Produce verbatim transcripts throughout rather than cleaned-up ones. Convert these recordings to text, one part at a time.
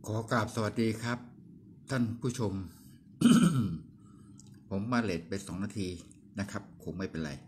ขอกราบสวัสดีครับท่านผู้ชม ผมมาเลทไปสองนาทีนะครับคงไม่เป็นไร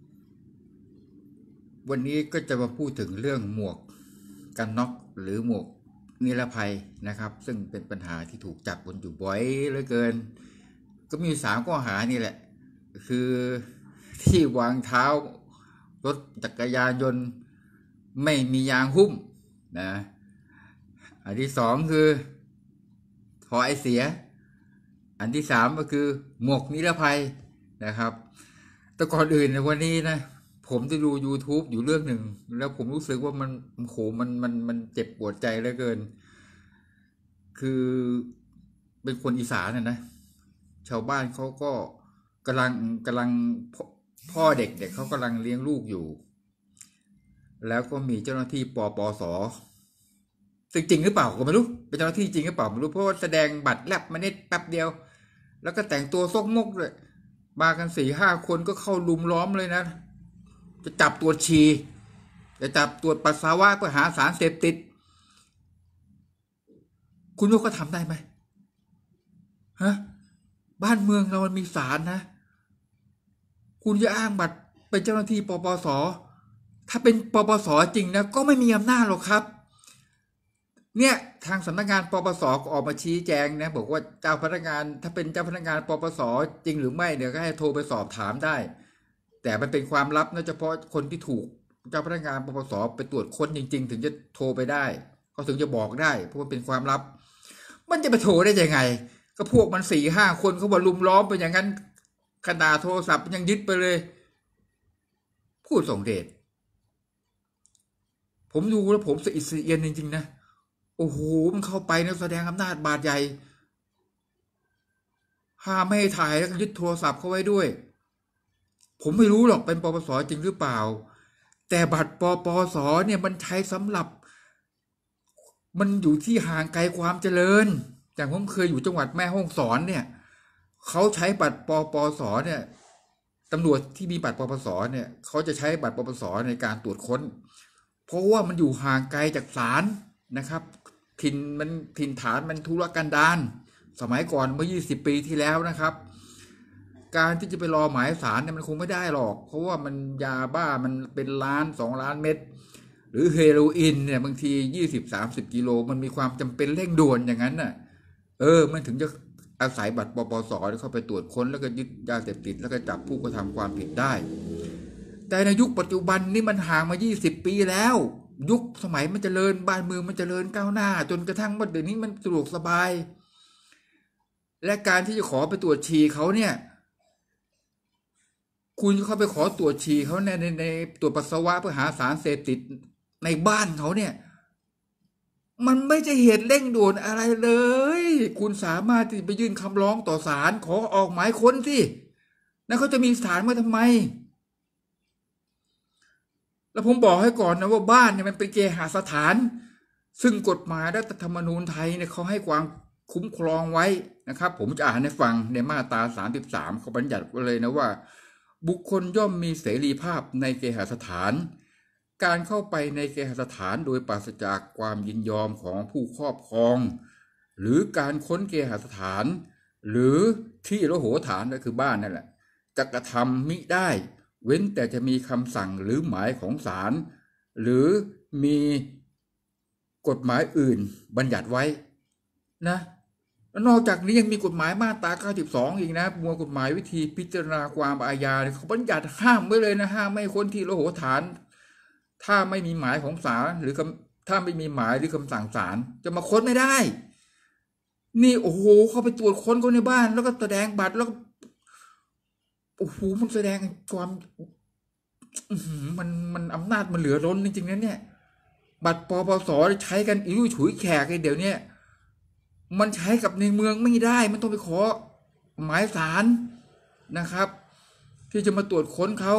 วันนี้ก็จะมาพูดถึงเรื่องหมวกกันน็อกหรือหมวกนิรภัยนะครับซึ่งเป็นปัญหาที่ถูกจับกันอยู่บ่อยเหลือเกินก็มีสามข้อหานี่แหละคือที่วางเท้ารถจักรยานยนต์ไม่มียางหุ้มนะอันที่สองคือถอไอเสียอันที่สามก็คือหมวกนิรภัยนะครับแต่ก่อนอื่นในวันนี้นะผมจะดู YouTube อยู่เรื่องหนึ่งแล้วผมรู้สึกว่ามันโหมันมันมันเจ็บปวดใจเหลือเกินคือเป็นคนอีสานนะนะชาวบ้านเขาก็กำลังกำลังพ่อเด็กเด็กเขากำลังเลี้ยงลูกอยู่แล้วก็มีเจ้าหน้าที่ปปสซึ่งจริงหรือเปล่าก็ไม่รู้เป็นเจ้าหน้าที่จริงหรือเปล่าไม่รู้เพราะว่าแสดงบัตรแลบมาเน็ตแป๊บเดียวแล้วก็แต่งตัวซกมกเลยมากันสี่ห้าคนก็เข้าลุมล้อมเลยนะจะจับตรวจฉี่จะจับตรวจปัสสาวะเพื่อหาสารเสพติดคุณว่าเขาทำได้ไหมฮะบ้านเมืองเรามันมีศาลนะคุณจะอ้างบัตรเป็นเจ้าหน้าที่ปปสถ้าเป็นปปสจริงนะก็ไม่มีอำนาจหรอกครับเนี่ยทางสำนักงานปปสก็ออกมาชี้แจงนะบอกว่าเจ้าพนักงานถ้าเป็นเจ้าพนักงานปปสจริงหรือไม่เดี๋ยวก็ให้โทรไปสอบถามได้แต่มันเป็นความลับนะเฉพาะคนที่ถูกเจ้าพนักงานปปสไปตรวจค้นจริงๆถึงจะโทรไปได้เขาถึงจะบอกได้เพราะว่าเป็นความลับมันจะไปโทรได้ยังไงก็พวกมันสี่ห้าคนเขาบอลุมล้อมไปอย่างนั้นขนาดโทรศัพท์ยังยึดไปเลยพูดส่งเดชผมดูแล้วผมสะอิดสะเอียนจริงๆนะโอ้โหมันเข้าไปนะแสดงอำนาจบาดใหญ่ห้ามไม่ให้ถ่ายแล้วก็ยึดโทรศัพท์เขาไว้ด้วยผมไม่รู้หรอกเป็นปปสจริงหรือเปล่าแต่บัตรปปสเนี่ยมันใช้สำหรับมันอยู่ที่ห่างไกลความเจริญอย่างผมเคยอยู่จังหวัดแม่ฮ่องสอนเนี่ยเขาใช้บัตรปปสเนี่ยตำรวจที่มีบัตรปปสเนี่ยเขาจะใช้บัตรปปสในการตรวจค้นเพราะว่ามันอยู่ห่างไกลจากศาลนะครับถิ่นมันถิ่นฐานมันทุรกันดารสมัยก่อนเมื่อยี่สิบปีที่แล้วนะครับการที่จะไปรอหมายศาลเนี่ยมันคงไม่ได้หรอกเพราะว่ามันยาบ้ามันเป็นล้านสองล้านเม็ดหรือเฮโรอีนเนี่ยบางทียี่สิบสามสิบกิโลมันมีความจำเป็นเร่งด่วนอย่างนั้นน่ะเออมันถึงจะอาศัยบัตรปปสเข้าไปตรวจค้นแล้วก็ยึดยาเสพติดแล้วก็จับผู้กระทำความผิดได้แต่ในยุคปัจจุบันนี่มันห่างมายี่สิบปีแล้วยุคสมัยมันเจริญบ้านเมืองมันเจริญก้าวหน้าจนกระทั่งว่าเดี๋ยวนี้มันสะดวกสบายและการที่จะขอไปตรวจฉี่เขาเนี่ยคุณเข้าไปขอตรวจฉี่เขาในในในตรวจปัสสาวะเพื่อหาสารเสพติดในบ้านเขาเนี่ยมันไม่ใช่เหตุเร่งด่วนอะไรเลยคุณสามารถที่ไปยื่นคำร้องต่อศาลขอออกหมายค้นสิแล้วเขาจะมีศาลมาทำไมแล้วผมบอกให้ก่อนนะว่าบ้านเนี่ยมันเป็นเคหสถานซึ่งกฎหมายรัฐธรรมนูญไทยเนี่ยเขาให้ความคุ้มครองไว้นะครับผมจะอ่านให้ฟังในมาตราสามสิบสามเขาบัญญัติไว้เลยนะว่าบุคคลย่อมมีเสรีภาพในเคหสถานการเข้าไปในเคหสถานโดยปราศจากความยินยอมของผู้ครอบครองหรือการค้นเคหสถานหรือที่ระโหฐานก็คือบ้านนั่นแหละจะกระทำมิได้เว้นแต่จะมีคำสั่งหรือหมายของศาลหรือมีกฎหมายอื่นบัญญัติไว้นะนอกจากนี้ยังมีกฎหมายมาตราเก้าสิบสองอีกนะประมวลกฎหมายวิธีพิจารณาความอาญาเขาบัญญัติห้ามไว้เลยนะห้ามไม่คนที่ระโหฐานถ้าไม่มีหมายของศาลหรือถ้าไม่มีหมายหรือคำสั่งศาลจะมาค้นไม่ได้นี่โอ้โหเขาไปตรวจค้นคนในบ้านแล้วก็แสดงบัตรแล้วโอ้โหมันแสดงความมันมันอำนาจมันเหลือล้นจริงๆนะเนี่ยบัตรปปสใช้กันอิ่วฉุยแขกเดี๋ยวนี้มันใช้กับในเมืองไม่ได้มันต้องไปขอหมายศาลนะครับที่จะมาตรวจค้นเขา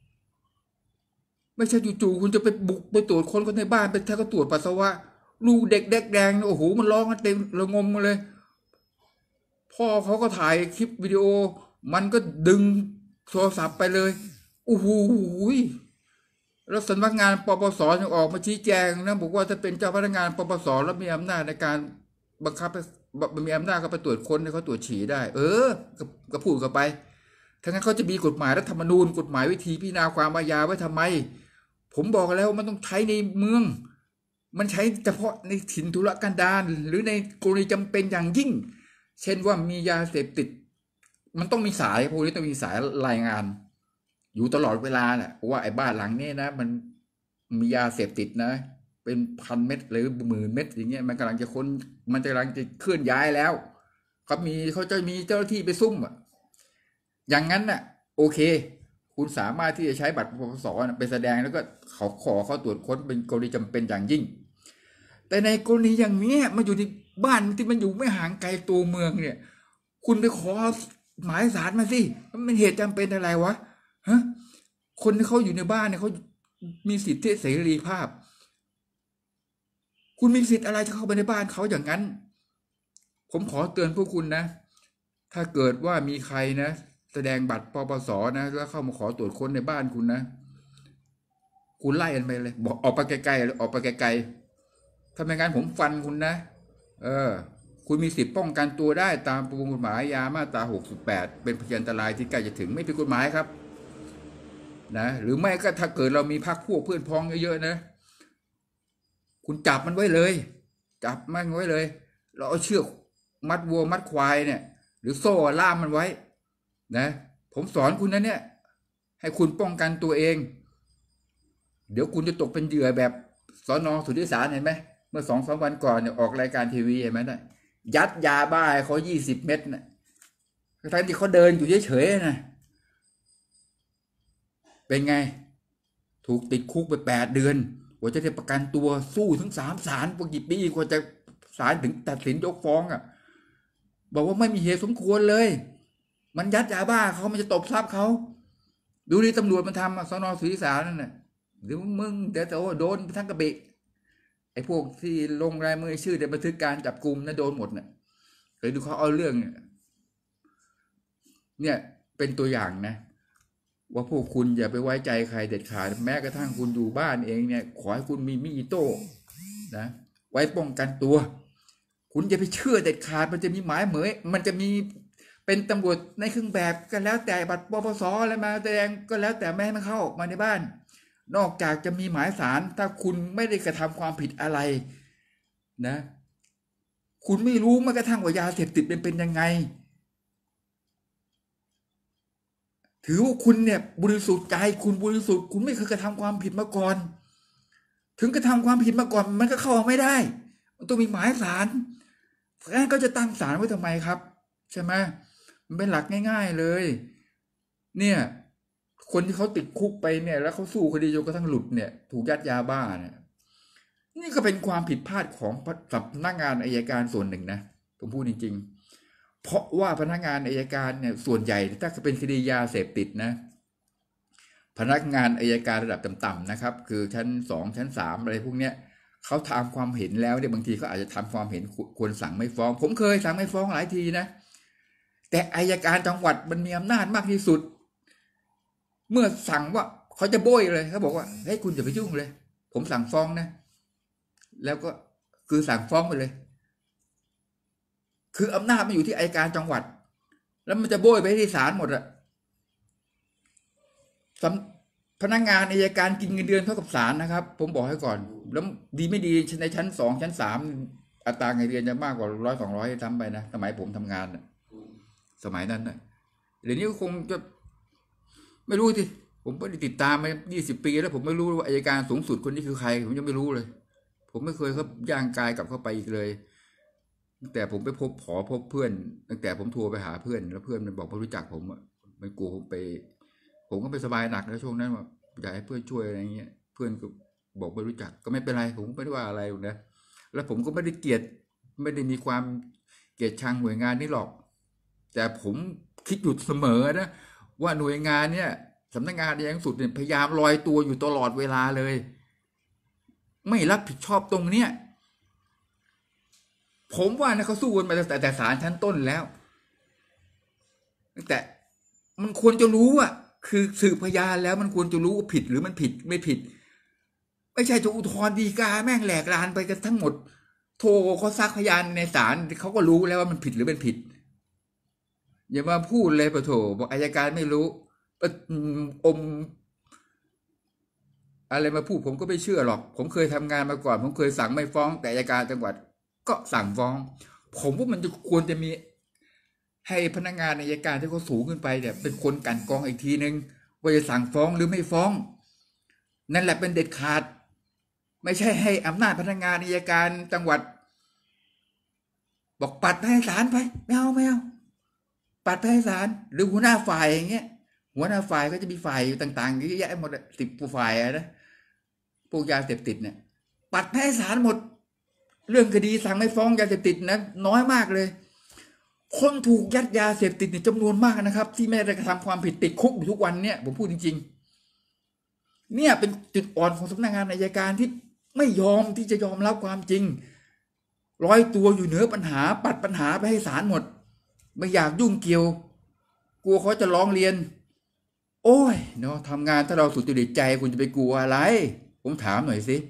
ไม่ใช่จู่ๆคุณจะไปบุกไปตรวจค้นคนในบ้านไปแค่ก็ตรวจปัสสาวะลูกเด็กแดกแดงโอ้โหมันร้องกันเต็มระงมมาเลยพ่อเขาก็ถ่ายคลิปวิดีโอมันก็ดึงโทรศัพท์ไปเลยโอ้โหแล้วสำนักงานปปสยังออกมาชี้แจงนะบอกว่าถ้าเป็นเจ้าพนักงานปปสแล้วมีอำนาจในการบังคับให้มีอำนาจก็ไปตรวจค้นให้เขาตรวจฉี่ได้เออก็พูดกันไปถ้างั้นเขาจะมีกฎหมายรัฐธรรมนูญกฎหมายวิธีพิจารณาความอาญาไว้ทำไมผมบอกแล้วมันต้องใช้ในเมืองมันใช้เฉพาะในถิ่นทุรกันดารหรือในกรณีจำเป็นอย่างยิ่งเช่นว่ามียาเสพติดมันต้องมีสายพวกนี้ต้องมีสายรายงานอยู่ตลอดเวลาแหละว่าไอ้บ้านหลังนี้นะมันมียาเสพติดนะเป็นพันเม็ดหรือหมื่นเม็ดอย่างเงี้ยมันกำลังจะค้นมันกำลังจะเคลื่อนย้ายแล้วเขามีเขาจะมีเจ้าหน้าที่ไปซุ่มอ่ะอย่างนั้นน่ะโอเคคุณสามารถที่จะใช้บัตรปปสไปแสดงแล้วก็เขาขอเขาตรวจค้นเป็นกรณีจำเป็นอย่างยิ่งแต่ในกรณีอย่างนี้มันอยู่ที่บ้านที่มันอยู่ไม่ห่างไกลตัวเมืองเนี่ยคุณไปขอหมายสารมาสิมันเป็นเหตุจำเป็นอะไรวะฮะคนที่เขาอยู่ในบ้านเนี่ยเขามีสิทธิเสรีภาพคุณมีสิทธิ์อะไรจะเข้าไปในบ้านเขาอย่างนั้นผมขอเตือนพวกคุณนะถ้าเกิดว่ามีใครนะแสดงบัตรปปสนะแล้วเข้ามาขอตรวจค้นในบ้านคุณนะคุณไล่กันไปเลยบอกออกไปไกลๆออกไปไกลๆถ้าไม่งั้นผมฟันคุณนะเออคุณมีสิทธิ์ป้องกันตัวได้ตามประมวลกฎหมายอาญามาตราหกสิบแปดเป็นพยานอันตรายที่ใกล้จะถึงไม่ผิดกฎหมายครับนะหรือไม่ก็ถ้าเกิดเรามีพรรคพวกเพื่อนพ้องเยอะๆนะคุณจับมันไว้เลยจับมันไว้เลยเราเอาเชือกมัดวัวมัดควายเนี่ยหรือโซ่ล่ามมันไว้นะผมสอนคุณนะเนี่ยให้คุณป้องกันตัวเองเดี๋ยวคุณจะตกเป็นเหยื่อแบบสน.สุทธิสารเห็นไหมเมื่อสองสามวันก่อนเนี่ยออกรายการทีวีเห็นไหมนะยัดยาบ้าให้เขายี่สิบเม็ดนะทั้งที่เขาเดินอยู่เฉยๆนะเป็นไงถูกติดคุกไปแปดเดือนกว่าจะได้ประกันตัวสู้ถึงสามศาลกว่ากี่ปีกว่าจะศาลถึงตัดสินยกฟ้องอ่ะบอกว่าไม่มีเหตุสมควรเลยมันยัดยาบ้าเขามันจะตบทรัพย์เขาดูดิตำรวจมันทำสน.สุทธิสารนั่นน่ะเดี๋ยวมึงเดี๋ยวแต่ว่าโดนทั้งกระเบะไอ้พวกที่ลงรายมือชื่อในบันทึกการจับกุมนะโดนหมดน่ะเคยดูเขาเอาเรื่องเนี่ยเป็นตัวอย่างนะว่าพวกคุณอย่าไปไว้ใจใครเด็ดขาดแม้กระทั่งคุณอยู่บ้านเองเนี่ยขอให้คุณมีมีดอิโต้นะไว้ป้องกันตัวคุณอย่าไปเชื่อเด็ดขาดมันจะมีหมายเหมยมันจะมีเป็นตำรวจในเครื่องแบบก็แล้วแต่บัตรปปสอะไรมาแสดงก็แล้วแต่แม่ให้มันเข้ามาในบ้านนอกจากจะมีหมายสารถ้าคุณไม่ได้กระทำความผิดอะไรนะคุณไม่รู้แม้กระทั่งว่ายาเสพติดเป็นเป็นยังไงถือว่าคุณเนี่ยบริสุทธิ์ใจคุณบริสุทธิ์คุณไม่เคยกระทำความผิดมาก่อนถึงกระทำความผิดมาก่อนมันก็เข้าไม่ได้มันต้องมีหมายสารงั้นก็จะตั้งศาลไว้ทำไมครับใช่ไหมมันเป็นหลักง่ายๆเลยเนี่ยคนที่เขาติดคุกไปเนี่ยแล้วเขาสู้คดีจนกระทั่งหลุดเนี่ยถูกยัดยาบ้าเนี่ยนี่ก็เป็นความผิดพลาดของสำนักงานอัยการส่วนหนึ่งนะผมพูดจริงๆเพราะว่าพนักงานอัยการเนี่ยส่วนใหญ่ถ้าเป็นคดียาเสพติดนะพนักงานอัยการระดับต่ำๆนะครับคือชั้นสองชั้นสามอะไรพวกเนี้ยเขาทำความเห็นแล้วเนี่ยบางทีเขาอาจจะทำความเห็นควรสั่งไม่ฟ้องผมเคยสั่งไม่ฟ้องหลายทีนะแต่อัยการจังหวัดมันมีอำนาจมากที่สุดเมื่อสั่งว่าเขาจะโบยเลยเขาบอกว่าเฮ้ยคุณอย่าไปยุ่งเลยผมสั่งฟ้องนะแล้วก็คือสั่งฟ้องไปเลยคืออำนาจมันอยู่ที่อัยการจังหวัดแล้วมันจะโบยไปที่ศาลหมดอะพนักงานอัยการกินเงินเดือนเท่ากับศาลนะครับผมบอกให้ก่อนแล้วดีไม่ดีในชั้นสองชั้นสามอัตราเงินเดือนจะมากกว่าร้อยสองร้อยทำไปนะสมัยผมทำงานสมัยนั้นนะเดี๋ยวนี้คงจะไม่รู้สิผมไม่ได้ติดตามมายี่สิบปีแล้วผมไม่รู้ว่าอัยการสูงสุดคนนี้คือใครผมยังไม่รู้เลยผมไม่เคยครับย่างกายกลับเข้าไปอีกเลยตั้งแต่ผมไปพบขอพบเพื่อนตั้งแต่ผมโทรไปหาเพื่อนแล้วเพื่อนมันบอกไม่รู้จักผมอ่ะมันกลัวผมไปผมก็ไปสบายหนักแล้วช่วงนั้นว่าอยากให้เพื่อนช่วยอะไรเงี้ยเพื่อนก็บอกไม่รู้จักก็ไม่เป็นไรผมไม่ได้ว่าอะไรนะแล้วผมก็ไม่ได้เกลียดไม่ได้มีความเกลียดชังหน่วยงานนี้หรอกแต่ผมคิดอยู่เสมอนะว่าหน่วยงานเนี่ยสำนักงานอย่างสุดเนี่ยพยายามลอยตัวอยู่ตลอดเวลาเลยไม่รับผิดชอบตรงเนี้ยผมว่านะเขาสู้กันมาแต่แต่ศาลชั้นต้นแล้วแต่มันควรจะรู้อ่ะคือสืบพยานแล้วมันควรจะรู้ว่าผิดหรือมันผิดไม่ผิดไม่ใช่จะอุทธรณ์ฎีกาแม่งแหลกลานไปกันทั้งหมดโทรเขาซักพยานในศาลเขาก็รู้แล้วว่ามันผิดหรือเป็นผิดอย่ามาพูดเลยปะโถบอกอัยการไม่รู้อมอะไรมาพูดผมก็ไม่เชื่อหรอกผมเคยทำงานมาก่อนผมเคยสั่งไม่ฟ้องแต่อัยการจังหวัดก็สั่งฟ้องผมว่ามันจะควรจะมีให้พนักงานอัยการที่เขาสูงขึ้นไปเนี่ยเป็นคนกันกรองอีกทีนึงว่าจะสั่งฟ้องหรือไม่ฟ้องนั่นแหละเป็นเด็ดขาดไม่ใช่ให้อำนาจพนักงานอัยการจังหวัดบอกปัดไปให้ศาลไปไม่เอาไม่เอาปัดไปให้ศาลหรือหัวหน้าฝ่ายอย่างเงี้ยหัวหน้าฝ่ายก็จะมีฝ่ายอยู่ต่างๆเยอะแยะหมดสิบฝ่ายนะพวกยาเสพติดเนี่ยปัดไปให้ศาลหมดเรื่องคดีสั่งไม่ฟ้องยาเสพติดนะน้อยมากเลยคนถูกยัดยาเสพติดเนี่ยจำนวนมากนะครับที่ไม่ได้กระทำความผิดติดคุกอยู่ทุกวันเนี่ยผมพูดจริงๆเนี่ยเป็นจุดอ่อนของสำนักงานอัยการที่ไม่ยอมที่จะยอมรับความจริงร้อยตัวอยู่เหนือปัญหาปัดปัญหาไปให้ศาลหมดไม่อยากยุ่งเกี่ยวกลัวเขาจะร้องเรียนโอ้ยเนาะทำงานถ้าเราสุดจริตใจคุณจะไปกลัวอะไรผมถามหน่อยสิ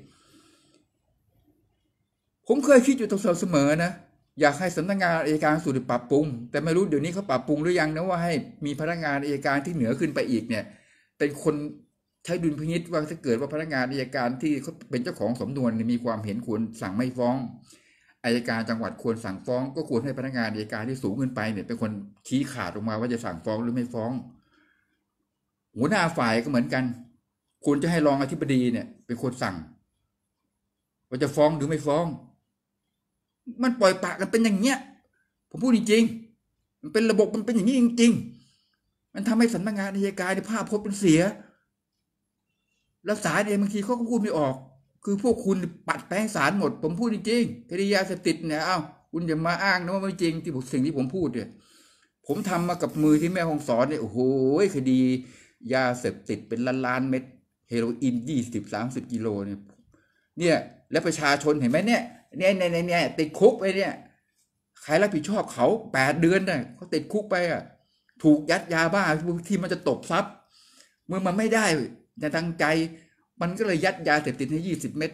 ผมเคยคิดอยู่ตลอดเสมอนะอยากให้สำนักงานอัยการสูตรปรับปรุงแต่ไม่รู้เดี๋ยวนี้เขาปรับปรุงหรือยังนะว่าให้มีพนักงานอัยการที่เหนือขึ้นไปอีกเนี่ยเป็นคนใช้ดุลพินิจว่าถ้าเกิดว่าพนักงานอัยการที่เขาเป็นเจ้าของสำนวนมีความเห็นควรสั่งไม่ฟ้องอัยการจังหวัดควรสั่งฟ้องก็ควรให้พนักงานอัยการที่สูงขึ้นไปเนี่ยเป็นคนชี้ขาดออกมาว่าจะสั่งฟ้องหรือไม่ฟ้องหัวหน้าฝ่ายก็เหมือนกันควรจะให้รองอธิบดีเนี่ยเป็นคนสั่งว่าจะฟ้องหรือไม่ฟ้องมันปล่อยปะกันเป็นอย่างเงี้ยผมพูดจริงๆมันเป็นระบบมันเป็นอย่างนี้จริงๆมันทำให้สำนักงานอัยการในภาพพจน์เป็นเสียแล้วศาลเองบางทีเขาก็พูดไม่ออกคือพวกคุณปัดแป้งศาลหมดผมพูดจริงๆคดียาเสพติดเนี่ยเอ้าคุณอย่ามาอ้างนะว่าไม่จริงที่ผมสิ่งที่ผมพูดเนี่ยผมทำมากับมือที่แม่ฮ่องสอนเนี่ยโอ้โหคดียาเสพติดเป็นล้านล้านเม็ดเฮโรอีนยี่สิบสามสิบกิโลเนี่ยเนี่ยแล้วประชาชนเห็นไหมเนี่ยเนี่ยเนี่ยเนี่ยติดคุกไปเนี่ยใครรับผิดชอบเขาแปดเดือนน่ะเขาติดคุกไปอ่ะถูกยัดยาบ้าที่มันจะตบทรัพย์เมื่อมันไม่ได้จะตั้งใจมันก็เลยยัดยาเสพติดให้ยี่สิบเม็ด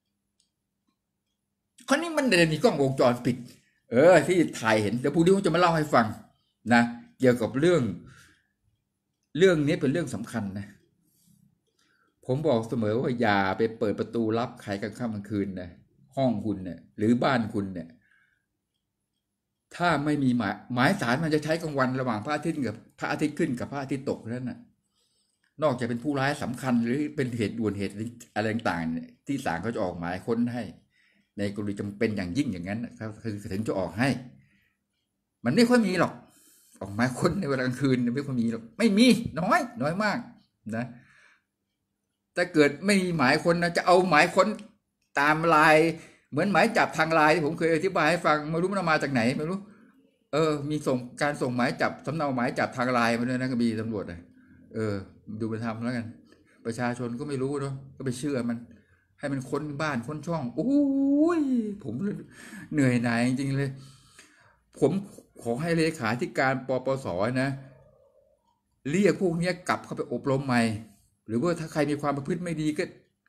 คราวนี้มันเดินมีกล้องวงจรปิดเออที่ถ่ายเห็นเดี๋ยวพรุ่งนี้ผมจะมาเล่าให้ฟังนะเกี่ยวกับเรื่องเรื่องนี้เป็นเรื่องสำคัญนะผมบอกเสมอว่าอย่าไปเปิดประตูรับใครกลางค่ำกลางคืนนะห้องคุณเนี่ยหรือบ้านคุณเนี่ยถ้าไม่มีหมายหมายสารมันจะใช้กลางวันระหว่างพระอาทิตย์กับพระอาทิตย์ขึ้นกับพระอาทิตย์ตกนั่นน่ะนอกจากเป็นผู้ร้ายสำคัญหรือเป็นเหตุด่วนเหตุอะไรต่างๆเนี่ยที่ศาลเขาจะออกหมายค้นให้ในกรณีจำเป็นอย่างยิ่งอย่างนั้นนะครับคือถึงจะออกให้มันไม่ค่อยมีหรอกออกหมายค้นในเวลากลางคืนไม่ค่อยมีหรอกไม่มีน้อยน้อยมากนะถ้าเกิดไม่มีหมายค้นนะจะเอาหมายค้นตามลายเหมือนหมายจับทางลายที่ผมเคยอธิบายให้ฟังไม่รู้มันมาจากไหนไม่รู้เออมีส่งการส่งหมายจับสำเนาหมายจับทางลายมาด้วยนะก็มีตำรวจเลยเออดูไปทำแล้วกันประชาชนก็ไม่รู้เนาะก็ไปเชื่อมันให้มันค้นบ้านค้นช่องโอ้ยผมเหนื่อยหน่ายจริงๆเลยผมขอให้เลขาธิการปปสนะเรียกพวกนี้กลับเข้าไปอบรมใหม่หรือว่าถ้าใครมีความประพฤติไม่ดีก็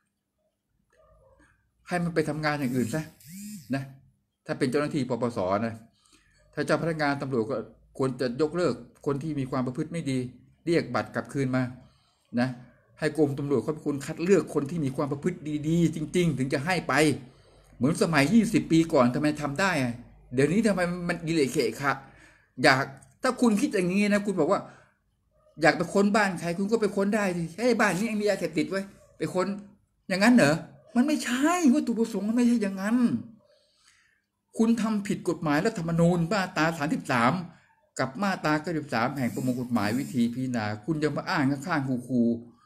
ให้มันไปทำงานอย่างอื่นซะนะถ้าเป็นเจ้าหน้าที่ปปสนะถ้าเจ้าพนักงานตำรวจก็ควรจะยกเลิกคนที่มีความประพฤติไม่ดีเรียกบัตรกลับคืนมานะให้กรมตำรวจเขาเป็นคนคัดเลือกคนที่มีความประพฤติดีๆจริงๆถึงจะให้ไปเหมือนสมัยยี่สิบปีก่อนทำไมทำได้เดี๋ยวนี้ทำไมมันกิเลสเขะคะอยากถ้าคุณคิดอย่างนี้นะคุณบอกว่าอยากไปค้นบ้านใครคุณก็ไปค้นได้ดิเฮ้ยบ้านนี้ยังมียาเสพติดไว้ไปค้นอย่างนั้นเหรอมันไม่ใช่วัตถุประสงค์มันไม่ใช่อย่างนั้นคุณทำผิดกฎหมายรัฐธรรมนูญมาตราสามสิบสามกับมาตราเก้าสิบสามแห่งประมวลกฎหมายวิธีพิจารณาคุณยังมาอ้างข้างๆคู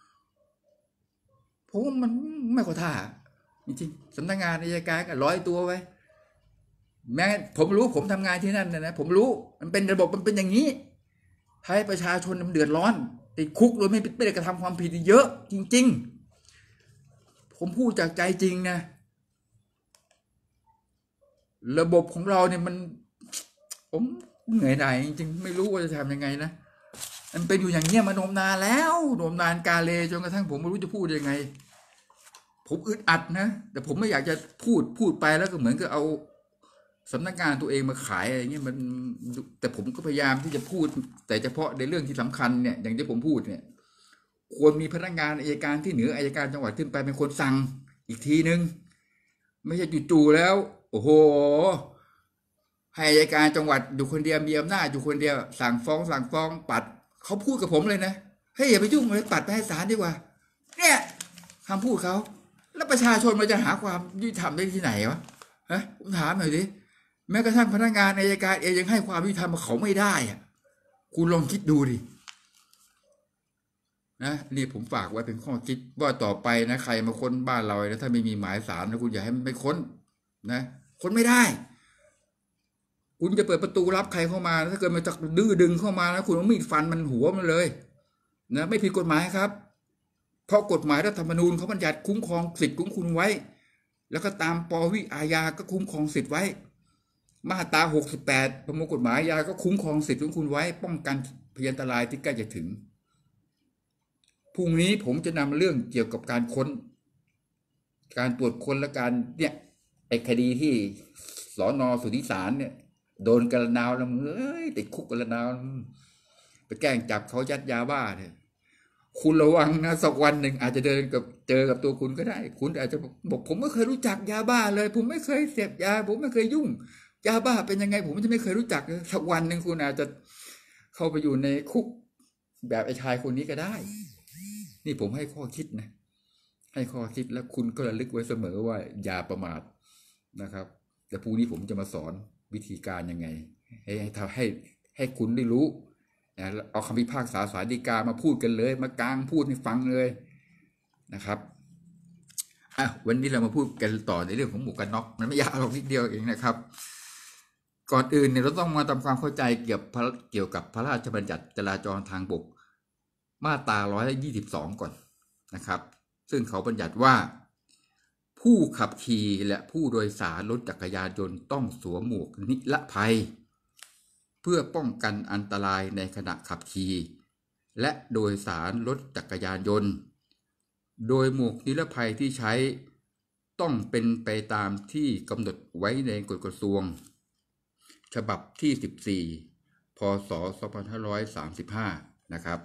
ๆผมว่ามันไม่เข้าท่าจริงๆสำนักงานอัยการก็ร้อยตัวไว้แม้ผมรู้ผมทำงานที่นั่นนะนะผมรู้มันเป็นระบบมันเป็นอย่างนี้ให้ประชาชนมันเดือดร้อนติดคุกโดยไม่ไม่ได้กระทำความผิดเยอะจริงๆผมพูดจากใจจริงนะระบบของเราเนี่ยมันผมเหนื่อยหน่ายจริงๆไม่รู้ว่าจะทำยังไงนะมันเป็นอยู่อย่างเงี้ยมานมนานแล้วนมนานกาเลจนกระทั่งผมไม่รู้จะพูดยังไงผมอึดอัดนะแต่ผมไม่อยากจะพูดพูดไปแล้วก็เหมือนกับเอาสำนักงานตัวเองมาขายอะไรเงี้ยมันแต่ผมก็พยายามที่จะพูดแต่เฉพาะในเรื่องที่สำคัญเนี่ยอย่างที่ผมพูดเนี่ยควรมีพนักงานอัยการที่เหนืออัยการจังหวัดขึ้นไปเป็นคนสั่งอีกทีนึงไม่ใช่จู่ๆแล้วโอ้โหให้อัยการจังหวัดอยู่คนเดียวมีอำนาจอยู่คนเดียวสั่งฟ้องสั่งฟ้องปัดเขาพูดกับผมเลยนะเฮ้ยอย่าไปยุ่งเลยปัดไปให้ศาลดีกว่าเนี่ยคำพูดเขาแล้วประชาชนมันจะหาความยุติธรรมได้ที่ไหนวะฮะผมถามหน่อยดิแม้กระทั่งพนักงานอัยการเองยังให้ความยุติธรรมกับเขาไม่ได้อะคุณลองคิดดูดินะนี่ผมฝากไว้เป็นข้อคิดว่าต่อไปนะใครมาค้นบ้านเราแล้วถ้าไม่มีหมายศาลนะคุณอย่าให้มันไปค้นนะค้นไม่ได้คุณจะเปิดประตูรับใครเข้ามาถ้าเกิดมันจะดื้อดึงเข้ามานะคุณเอามีดฟันมันหัวมันเลยนะไม่ผิดกฎหมายครับเพราะกฎหมายรัฐธรรมนูญเขาบัญญัติคุ้มครองสิทธิของคุณไว้แล้วก็ตามปวิอาญาก็คุ้มครองสิทธิ์ไว้มาตราหกสิบแปดประมวลกฎหมายอาญาก็คุ้มครองสิทธิ์ของคุณไว้ป้องกันพยันตรายที่ใกล้จะถึงพรุ่งนี้ผมจะนำเรื่องเกี่ยวกับการค้นการตรวจค้นและการเนี่ยไอ้คดีที่สน.สุทธิสารเนี่ยโดนกระนาวแล้วมึงเอ้ยติดคุกกระนาวไปแกล้งจับเขายัดยาบ้าเนี่ยคุณระวังนะสักวันหนึ่งอาจจะเดินกับเจอกับตัวคุณก็ได้คุณอาจจะบอกผมไม่เคยรู้จักยาบ้าเลยผมไม่เคยเสพยาผมไม่เคยยุ่งยาบ้าเป็นยังไงผมจะไม่เคยรู้จักสักวันหนึ่งคุณอาจจะเข้าไปอยู่ในคุกแบบไอ้ชายคนนี้ก็ได้นี่ผมให้ข้อคิดนะให้ข้อคิดแล้วคุณก็ระลึกไว้เสมอว่าอย่าประมาทนะครับแต่พรุ่งนี้ผมจะมาสอนวิธีการยังไงให้ให้ทำให้ให้คุณได้รู้นะเอาคำพิพากษาศาลฎีกามาพูดกันเลยมากางพูดให้ฟังเลยนะครับอ่ะวันนี้เรามาพูดกันต่อในเรื่องของหมวกกันน็อกมันไม่ยากหรอกนิดเดียวเองนะครับก่อนอื่นเนี่ยเราต้องมาทำความเข้าใจเกี่ยวกับเกี่ยวกับพระราชบัญญัติจราจรทางบกมาตราหนึ่งร้อยยี่สิบสองก่อนนะครับซึ่งเขาบัญญัติว่าผู้ขับขี่และผู้โดยสารรถจักรยานยนต์ต้องสวมหมวกนิรภัยเพื่อป้องกันอันตรายในขณะขับขี่และโดยสารรถจักรยานยนต์โดยหมวกนิรภัยที่ใช้ต้องเป็นไปตามที่กำหนดไว้ในกฎกระทรวงฉบับที่สิบสี่พ.ศ. สองพันห้าร้อยสามสิบห้านะครับ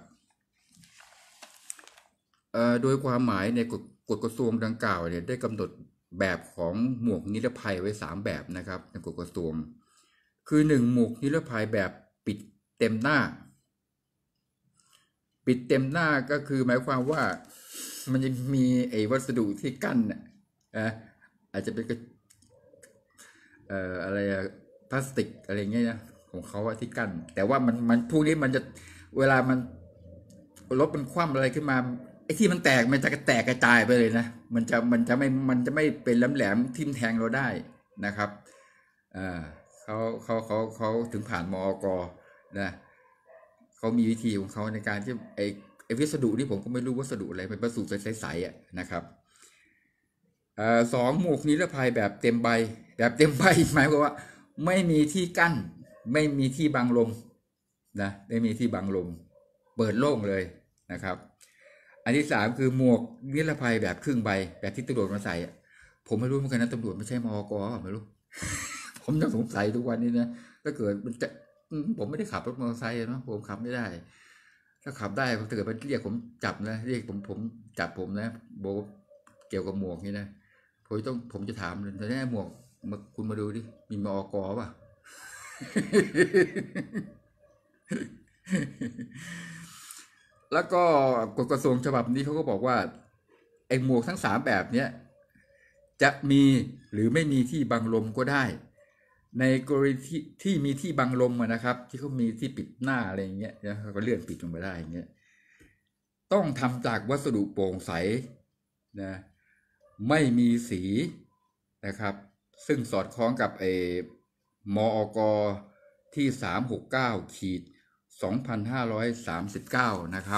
โดยความหมายในกฎกฎกระทรวงดังกล่าวเนี่ยได้กำหนดแบบของหมวกนิรภัยไว้สามแบบนะครับในกฎกระทรวงคือหนึ่งหมวกนิรภัยแบบปิดเต็มหน้าปิดเต็มหน้าก็คือหมายความว่ามันยังมีไอ้วัสดุที่กั้นอ่ะอาจจะเป็นเอ่ออะไรพลาสติกอะไรเงี้ยนะของเขาที่กั้นแต่ว่ามันมันพวกนี้มันจะเวลามันรถมันคว่ำอะไรขึ้นมาไอ้ที่มันแตกมันจะแตกกระจายไปเลยนะมันจะมันจะไม่มันจะไม่เป็นแหลมๆทิ่มแทงเราได้นะครับอ่าเขาเขาเขาเขาถึงผ่านมอก.นะเขามีวิธีของเขาในการที่ไอ้ไอ้วัสดุที่ผมก็ไม่รู้วัสดุอะไรเป็นวัสดุใสๆอ่ะนะครับอ่าสองหมวกนิรภัยแบบเต็มใบแบบเต็มใบหมายความว่าไม่มีที่กั้นไม่มีที่บังลมนะไม่มีที่บังลมเปิดโล่งเลยนะครับอันที่สามคือหมวกนิรภัยแบบครึ่งใบแบบที่ตำรวจมาใส่ผมไม่รู้เหมือนกันนะตำรวจไม่ใช่มอก.ไม่รู้ ผมยังสงสัยทุกวันนี้นะถ้าเกิดมันจะผมไม่ได้ขับรถมอเตอร์ไซค์นะผมขับไม่ได้ถ้าขับได้ถ้าเกิดมันเรียกผมจับนะเรียกผมผมจับผมนะโบเกี่ยวกับหมวกนี่นะผมต้องผมจะถามเลยแต่แน่หมวกมาคุณมาดูดิมีมอก.ป่ะ แล้วก็กฎกระทรวงฉบับนี้เขาก็บอกว่าไอ้หมวกทั้งสามแบบเนี้ยจะมีหรือไม่มีที่บังลมก็ได้ในกรณีที่ที่มีที่บังลมนะครับที่เขามีที่ปิดหน้าอะไรอย่างเงี้ยนะเขาก็เลื่อนปิดลงไปได้อย่างเงี้ยต้องทำจากวัสดุโปร่งใสนะไม่มีสีนะครับซึ่งสอดคล้องกับไอ้มอก.ที่สามหกเก้าขีดสองพันห้าร้อยสามสิบเก้านะครับ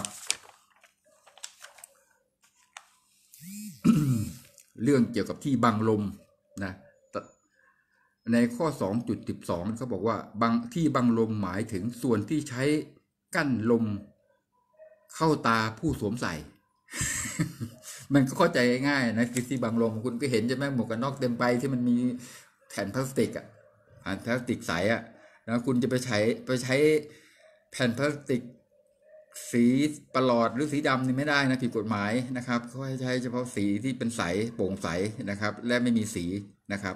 เรื่องเกี่ยวกับที่บังลมนะในข้อ สองจุดสิบสอง เขาบอกว่าบังที่บังลมหมายถึงส่วนที่ใช้กั้นลมเข้าตาผู้สวมใส่มันก็เข้าใจง่ายนะคือที่บังลมคุณก็เห็นใช่ไหมหมวกกันน็อกเต็มใบที่มันมีแผ่นพลาสติกอ่ะแผ่นพลาสติกใสอ่ะแล้วคุณจะไปใช้ไปใช้แผ่นพลาสติกสีประหลอดหรือสีดำนี่ไม่ได้นะผิดกฎหมายนะครับเขาให้ใช้เฉพาะสีที่เป็นใสโปร่งใสนะครับและไม่มีสีนะครับ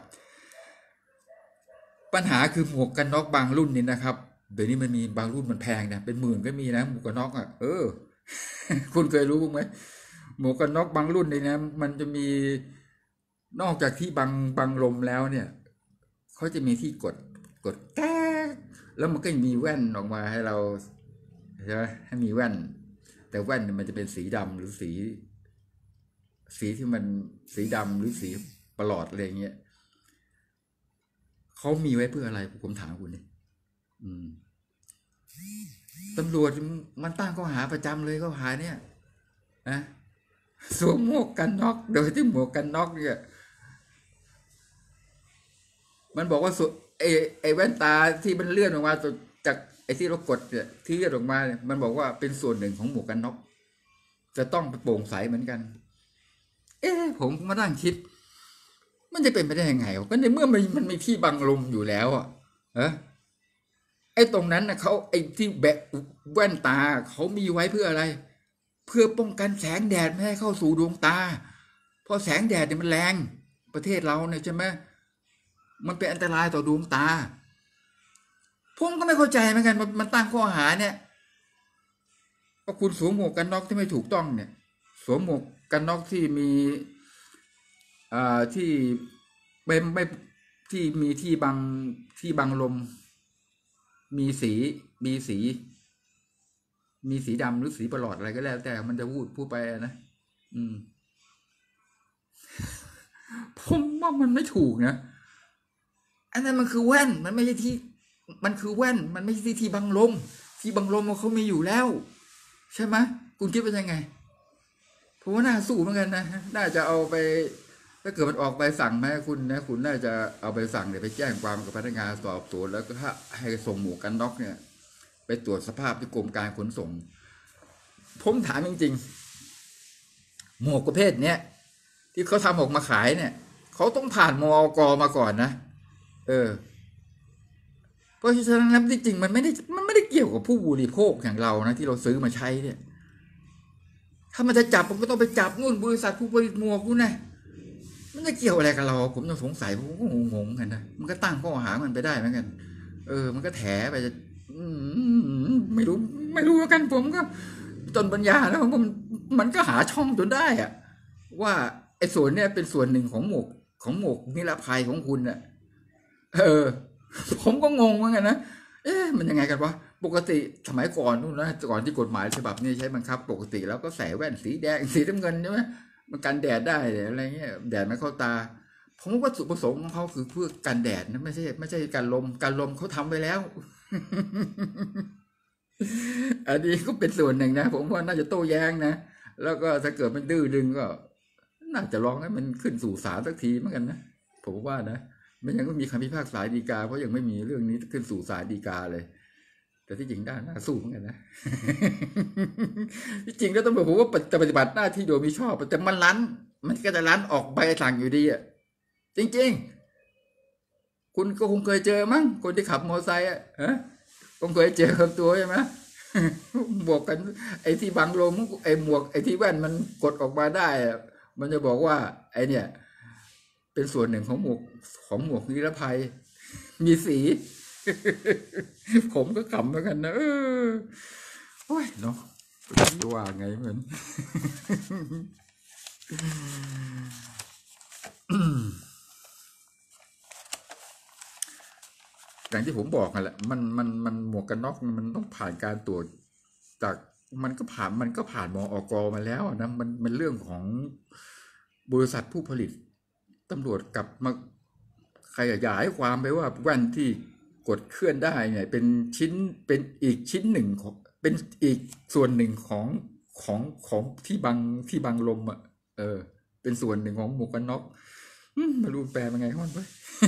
ปัญหาคือหมวกกันน็อกบางรุ่นนี่นะครับเดี๋ยวนี้มันมีบางรุ่นมันแพงนะเป็นหมื่นก็มีนะหมวกกันน็อกอ่ะเออ คุณเคยรู้ไหมหมวกกันน็อกบางรุ่นนี่นะมันจะมีนอกจากที่บังบังลมแล้วเนี่ยเขาจะมีที่กดกดแก๊กแล้วมันก็มีแว่นออกมาให้เราใช่ไหมให้มีแว่นแต่แว่นมันจะเป็นสีดำหรือสี สีที่มันสีดำหรือสีประหลอดอะไรเงี้ยเขามีไว้เพื่ออะไรผมถามคุณนี่อืมตำรวจมันตั้งข้อหาประจำเลยข้อหาเนี่ยนะสวมหมวกกันน็อกโดยที่หมวกกันน็อกเนี่ยมันบอกว่าไอ้ไอ้แว่นตาที่มันเลื่อนออกมาจากไอ้ที่เรากดเนี่ยที่เลื่อนออกมาเนี่ยมันบอกว่าเป็นส่วนหนึ่งของหมวกกันน็อกจะต้องโปร่งใสเหมือนกันเอ๊ะผมมานั่งคิดมันจะเป็นไปได้ยังไงก็ในเมื่อมันมันมีที่บังลมอยู่แล้วอ่ะเออไอ้ตรงนั้นนะเขาไอ้ที่แบะแว่นตาเขามีไว้เพื่ออะไรเพื่อป้องกันแสงแดดไม่ให้เข้าสู่ดวงตาเพราะแสงแดดเนี่ยมันแรงประเทศเราเนี่ยใช่ไหมมันเป็นอันตรายต่อดวงตาผมก็ไม่เข้าใจเหมือนกันมันตั้งข้อหาเนี่ยว่าคุณสวมหมวกกันน็อกที่ไม่ถูกต้องเนี่ยสวมหมวกกันน็อกที่มีอ่าที่ไม่ไม่ที่มีที่บังที่บังลมมีสีมีสีมีสีดำหรือสีประหลอดอะไรก็แล้วแต่มันจะพูดพูดไปนะอืมผมว่ามันไม่ถูกนะอันนั้นมันคือแว่นมันไม่ใช่ที่มันคือแว่นมันไม่ใช่ที่ที่บังลมที่บังลมเขามีอยู่แล้วใช่ไหมคุณคิดว่ายังไงผมว่าน่าสู้เหมือนกันนะน่าจะเอาไปถ้าเกิดมันออกใบสั่งมาให้คุณนะคุณน่าจะเอาใบสั่งเนี่ยไปแจ้งความกับพนักงานสอบสวนแล้วก็ให้ส่งหมวกกันน็อกเนี่ยไปตรวจสภาพที่กรมการขนส่งผมถามจริงๆหมวกประเภทเนี้ยที่เขาทำออกมาขายเนี่ยเขาต้องผ่านมอก.มาก่อนนะเออเพราะฉะนั้นที่จริงมันไม่ได้มันไม่ได้เกี่ยวกับผู้บริโภคอย่างเรานะที่เราซื้อมาใช้เนี่ยถ้ามันจะจับมันก็ต้องไปจับนู่นบริษัทผู้ผลิตหมวกนู่นนะมันจะเกี่ยวอะไรกับเราผมยังสงสัยผมก็งงๆกันนะมันก็ตั้งข้อหามันไปได้เหมือนกันเออมันก็แถไปจะไม่รู้ไม่รู้กันผมก็จนปัญญาแล้วมันมันก็หาช่องจนได้อะว่าไอ้ส่วนเนี้ยเป็นส่วนหนึ่งของหมวกของหมวกนิรภัยของคุณน่ะเออผมก็งงเหมือนกันนะเอ๊ะมันยังไงกันวะปกติสมัยก่อนนู่นนะก่อนที่กฎหมายฉบับนี้ใช้บังคับปกติแล้วก็ใส่แว่นสีแดงสีน้ำเงินใช่ไหมมันกันแดดได้อะไรเงี้ยแดดไม่เข้าตาผมว่าจุดประสงค์ของเขาคือเพื่อกันแดดนะไม่ใช่ไม่ใช่กันลมกันลมเขาทำไปแล้ว อันนี้ก็เป็นส่วนหนึ่งนะผมว่าน่าจะโต้แย้งนะแล้วก็ถ้าเกิดมันดื้อดึงก็น่าจะลองให้มันขึ้นสู่ศาลสักทีเหมือนกันนะผมว่านะไม่ยังก็มีคำพิพากษาฎีกาเพราะยังไม่มีเรื่องนี้ขึ้นสู่ศาลฎีกาเลยแต่ที่จริงด้านน่าสู้เหมือนกันนะ ที่จริงก็ต้องบอกผมว่าจะปฏิบัติหน้าที่โดยมิชอบแต่มันลั้นมันก็จะลั้นออกใบสั่งอยู่ดีอ่ะจริงๆคุณก็คงเคยเจอมั้งคนที่ขับมอเตอร์ไซค์อ่ะฮะคงเคยเจอกับตัวใช่ไหม บวกกันไอ้ที่บังลมไอ้หมวกไอ้ที่แว่นมันกดออกมาได้มันจะบอกว่าไอ้เนี่ยเป็นส่วนหนึ่งของหมวกของหมวกนิรภัยมีสี ผมก็ขำเหมือนกันนะเออโอ้ยเนาะว่าไงเหมือน อย่างที่ผมบอกกันแหละมันมันมันหมวกกันน็อกมันต้องผ่านการตรวจจากมันก็ผ่านมันก็ผ่านมอก.มาแล้วนะมันมันเรื่องของบริษัทผู้ผลิตตำรวจกลับมาขยายความไปว่าแว่นที่กดเคลื่อนได้เนี่ยเป็นชิ้นเป็นอีกชิ้นหนึ่งของเป็นอีกส่วนหนึ่งของของของที่บังที่บังลมอ่ะเออเป็นส่วนหนึ่งของหมวกกันน็อกไม่รู้แปลเป็นไงข้อมันไป